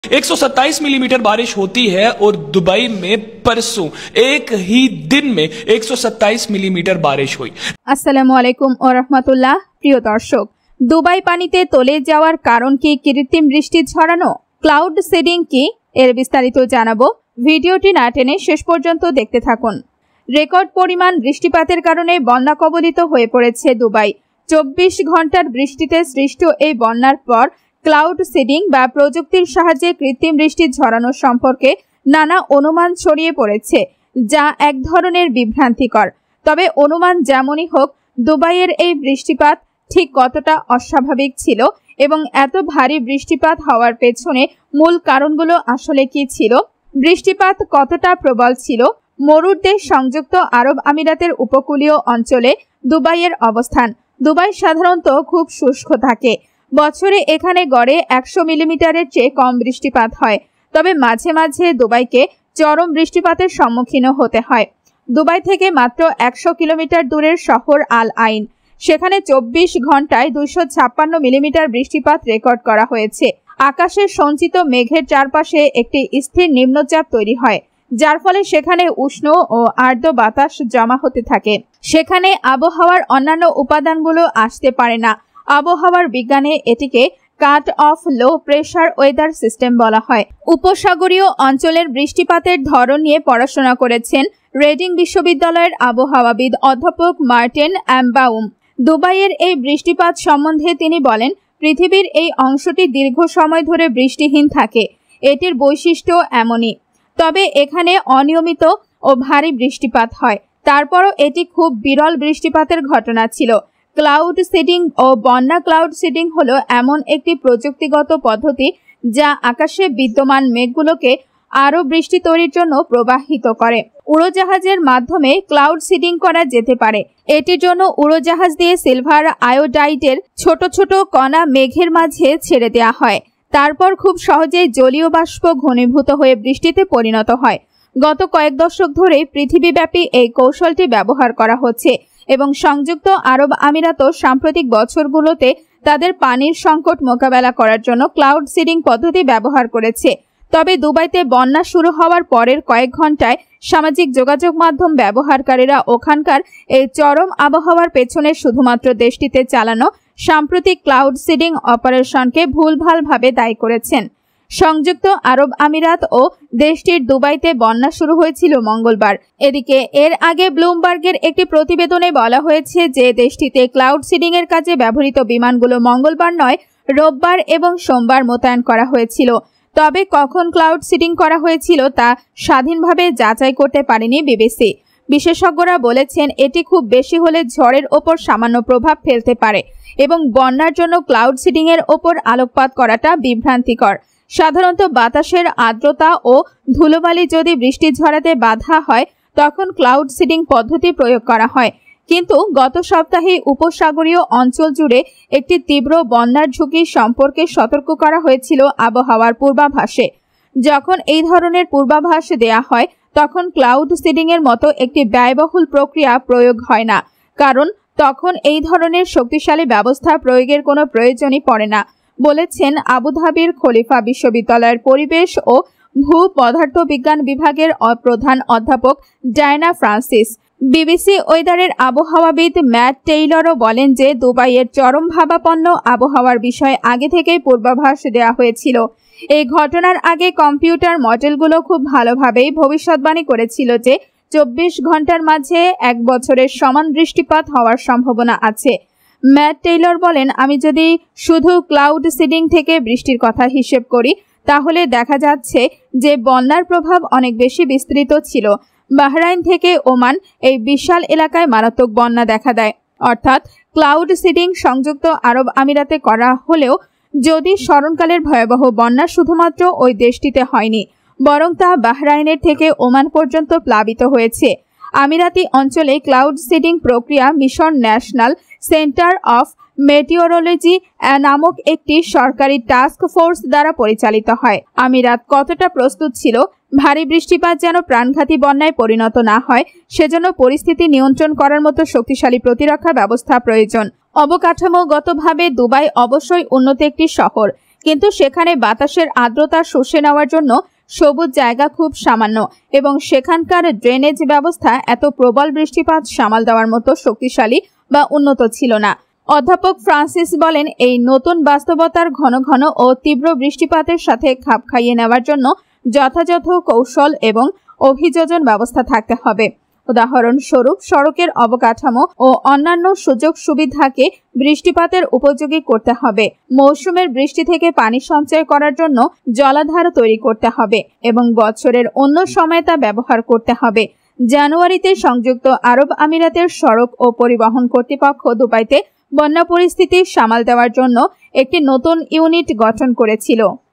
127 millimetre बारिश होती है और दुबई में परसों एक ही दिन में 127 मिलीमीटर बारिश हुई। আসসালামু আলাইকুম ওয়া রাহমাতুল্লাহ। প্রিয় দর্শক, দুবাই পানিতে তলে যাওয়ার কারণ কি কৃত্রিম বৃষ্টি ঝরানো, ক্লাউড সিডিং কি, এর বিস্তারিত জানাবো। ভিডিওটি না টেনে শেষ পর্যন্ত দেখতে থাকুন। রেকর্ড পরিমাণ বৃষ্টিপাতের কারণে বন্যা কবলিত হয়ে পড়েছে দুবাই। 24 ঘন্টার বৃষ্টিতে সৃষ্ট এই বন্যার পর ক্লাউড সিডিং বা প্রযুক্তির সাহায্যে কৃত্রিম বৃষ্টি ঝরানো সম্পর্কে নানা অনুমান ছড়িয়ে পড়েছে, যা এক ধরনের বিভ্রান্তিকর। তবে অনুমান যেমনই হোক, দুবাইয়ের এই বৃষ্টিপাত ঠিক কতটা অস্বাভাবিক ছিল এবং এত ভারী বৃষ্টিপাত হওয়ার পেছনে মূল কারণগুলো আসলে কি ছিল, বৃষ্টিপাত কতটা প্রবল ছিল। মরুর দেশ সংযুক্ত আরব আমিরাতের উপকূলীয় অঞ্চলে দুবাইয়ের অবস্থান। দুবাই সাধারণত খুব শুষ্ক থাকে। বছরে এখানে গড়ে 100 মিলিমিটারের চেয়ে কম বৃষ্টিপাত হয়। তবে মাঝে মাঝে দুবাইকে চরম বৃষ্টিপাতের সম্মুখীন হতে হয়। দুবাই থেকে মাত্র 100 কিলোমিটার দূরের শহর আল আইন, সেখানে 24 ঘন্টায় 256 মিলিমিটার বৃষ্টিপাত রেকর্ড করা হয়েছে। আকাশের সঞ্চিত মেঘের চারপাশে একটি স্থির নিম্নচাপ তৈরি হয়, যার ফলে সেখানে উষ্ণ ও আর্দ্র বাতাস জমা হতে থাকে। সেখানে আবহাওয়ার অন্যান্য উপাদানগুলো আসতে পারে না। আবহাওয়ার বিজ্ঞানে এটিকে cut off low pressure weather system বলা হয়। উপসাগরীয় অঞ্চলের বৃষ্টিপাতের ধরন নিয়ে পড়াশোনা করেছেন রেডিং বিশ্ববিদ্যালয়ের আবহাওয়াবিদ অধ্যাপক মার্টিন অ্যাম্বাউম। দুবাইয়ের এই বৃষ্টিপাত সম্বন্ধে তিনি বলেন, পৃথিবীর এই অংশটি দীর্ঘ সময় ধরে বৃষ্টিহীন থাকে। এটির বৈশিষ্ট্য এমনই। তবে এখানে অনিয়মিত ও ভারী বৃষ্টিপাত হয়। তারপরও এটি খুব বিরল বৃষ্টিপাতের ঘটনা ছিল। ক্লাউড সিডিং ও বন্যা ক্লাউড সিডিং হলো এমন একটি প্রযুক্তিগত পদ্ধতি যা আকাশে বিদ্যমান মেঘগুলোকে আরও বৃষ্টি তৈরির জন্য প্রবাহিত করে। উড়োজাহাজের মাধ্যমে ক্লাউড সিডিং করা যেতে পারে। এটির জন্য উড়োজাহাজ দিয়ে সিলভার আয়োডাইডের ছোট ছোট কণা মেঘের মাঝে ছেড়ে দেওয়া হয়। তারপর খুব সহজেই জলীয় বাষ্প ঘনীভূত হয়ে বৃষ্টিতে পরিণত হয়। গত কয়েক দশক ধরে পৃথিবীব্যাপী এই কৌশলটি ব্যবহার করা হচ্ছে এবং সংযুক্ত আরব আমিরাতও সাম্প্রতিক বছরগুলোতে তাদের পানির সংকট মোকাবেলা করার জন্য ক্লাউড সিডিং পদ্ধতি ব্যবহার করেছে। তবে দুবাইতে বন্যা শুরু হওয়ার পরের কয়েক ঘন্টায় সামাজিক যোগাযোগ মাধ্যম ব্যবহারকারীরা ওখানকার এই চরম আবহাওয়ার পেছনে শুধুমাত্র দেশটিতে চালানো সাম্প্রতিক ক্লাউড সিডিং অপারেশনকে ভুলভালভাবে দায়ী করেছেন। সংযুক্ত আরব আমিরাত ও দেশটির দুবাইতে বন্যা শুরু হয়েছিল মঙ্গলবার। এদিকে এর আগে ব্লুমবার্গের একটি প্রতিবেদনে বলা হয়েছে যে দেশটিতে ক্লাউড সিডিং এর কাজে ব্যবহৃত বিমানগুলো মঙ্গলবার নয়, রোববার এবং সোমবার মোতায়েন করা হয়েছিল। তবে কখন ক্লাউড সিডিং করা হয়েছিল তা স্বাধীনভাবে যাচাই করতে পারেনি বিবিসি। বিশেষজ্ঞরা বলেছেন এটি খুব বেশি হলে ঝড়ের ওপর সামান্য প্রভাব ফেলতে পারে এবং বন্যার জন্য ক্লাউড সিডিং এর ওপর আলোকপাত করাটা বিভ্রান্তিকর। সাধারণত বাতাসের আর্দ্রতা ও ধুলোবালি যদি বৃষ্টি ঝরাতে বাধা হয় তখন ক্লাউড সিডিং পদ্ধতি প্রয়োগ করা হয়। কিন্তু গত সপ্তাহে উপসাগরীয় অঞ্চল জুড়ে একটি তীব্র বন্যার ঝুঁকি সম্পর্কে সতর্ক করা হয়েছিল আবহাওয়ার পূর্বাভাসে। যখন এই ধরনের পূর্বাভাস দেয়া হয় তখন ক্লাউড সিডিং এর মতো একটি ব্যয়বহুল প্রক্রিয়া প্রয়োগ হয় না, কারণ তখন এই ধরনের শক্তিশালী ব্যবস্থা প্রয়োগের কোনো প্রয়োজনই পড়ে না, বলেছেন আবুধাবির খলিফা বিশ্ববিদ্যালয়ের পরিবেশ ও ভূ পদার্থবিজ্ঞান বিভাগের প্রধান অধ্যাপক ডায়না ফ্রান্সিস। বিবিসি ওয়েদারের আবহাওয়াবিদ ম্যাট টেইলরও বলেন যে দুবাইয়ের চরম ভাবাপন্ন আবহাওয়ার বিষয়ে আগে থেকেই পূর্বাভাস দেওয়া হয়েছিল। এই ঘটনার আগে কম্পিউটার মডেলগুলো খুব ভালোভাবেই ভবিষ্যৎবাণী করেছিল যে 24 ঘন্টার মাঝে 1 বছরের সমান বৃষ্টিপাত হওয়ার সম্ভাবনা আছে। ম্যাট টেইলর বলেন, আমি যদি শুধু ক্লাউড সিডিং থেকে বৃষ্টির কথা হিসেব করি তাহলে দেখা যাচ্ছে যে বন্যার প্রভাব অনেক বেশি বিস্তৃত ছিল। বাহরাইন থেকে ওমান এই বিশাল এলাকায় মারাত্মক বন্যা দেখা দেয়। অর্থাৎ ক্লাউড সিডিং সংযুক্ত আরব আমিরাতে করা হলেও যদি স্মরণকালের ভয়াবহ বন্যা শুধুমাত্র ওই দেশটিতে হয়নি, বরং তা বাহরাইনের থেকে ওমান পর্যন্ত প্লাবিত হয়েছে। আমিরাতি অঞ্চলে ক্লাউড সিডিং প্রক্রিয়া mission national centre of meteorology নামক একটি সরকারি টাস্ক ফোর্স দ্বারা পরিচালিত হয়। আমিরাত কতটা প্রস্তুত ছিল ভারী বৃষ্টিপাত যেন প্রাণঘাতী বন্যায় পরিণত না হয়, সেজন্য পরিস্থিতি নিয়ন্ত্রণ করার মতো শক্তিশালী প্রতিরক্ষা ব্যবস্থা প্রয়োজন। অবকাঠামোগতভাবে দুবাই অবশ্যই উন্নত একটি শহর, কিন্তু সেখানে বাতাসের আর্দ্রতা শুষে নেওয়ার জন্য সবুজ জায়গা খুব সামান্য এবং সেখানকার ড্রেনেজ ব্যবস্থা এত প্রবল বৃষ্টিপাত সামাল দেওয়ার মতো শক্তিশালী বা উন্নত ছিল না। অধ্যাপক ফ্রান্সিস বলেন, এই নতুন বাস্তবতার ঘন ঘন ও তীব্র বৃষ্টিপাতের সাথে খাপ খাইয়ে নেওয়ার জন্য যথাযথ কৌশল এবং অভিযোজন ব্যবস্থা থাকতে হবে। উদাহরণস্বরূপ, সড়কের অবকাঠামো ও অন্যান্য সুযোগ সুবিধাকে বৃষ্টিপাতের উপযোগী করতে হবে। মৌসুমের বৃষ্টি থেকে পানি সঞ্চয় করার জন্য জলাধার তৈরি করতে হবে এবং বছরের অন্য সময় তা ব্যবহার করতে হবে। জানুয়ারিতে সংযুক্ত আরব আমিরাতের সড়ক ও পরিবহন কর্তৃপক্ষ দুবাইতে বন্যা পরিস্থিতি সামাল দেওয়ার জন্য একটি নতুন ইউনিট গঠন করেছিল।